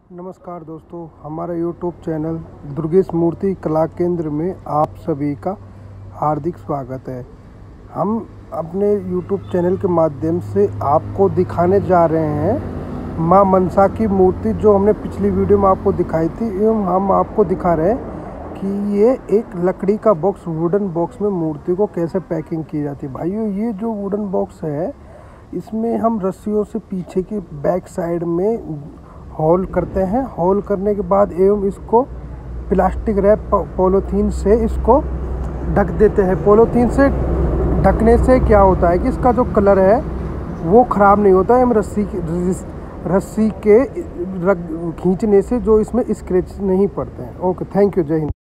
नमस्कार दोस्तों, हमारा यूट्यूब चैनल दुर्गेश मूर्ति कला केंद्र में आप सभी का हार्दिक स्वागत है। हम अपने यूट्यूब चैनल के माध्यम से आपको दिखाने जा रहे हैं मां मनसा की मूर्ति, जो हमने पिछली वीडियो में आपको दिखाई थी। एवं हम आपको दिखा रहे हैं कि ये एक लकड़ी का बॉक्स, वुडन बॉक्स में मूर्ति को कैसे पैकिंग की जाती है। भाइयों, ये जो वुडन बॉक्स है, इसमें हम रस्सियों से पीछे की बैक साइड में होल करते हैं। होल करने के बाद एवं इसको प्लास्टिक रैप पॉलीथीन से इसको ढक देते हैं। पॉलीथीन से ढकने से क्या होता है कि इसका जो कलर है वो ख़राब नहीं होता है। एवं रस्सी के खींचने से जो इसमें स्क्रैच नहीं पड़ते हैं। ओके, थैंक यू, जय हिंद।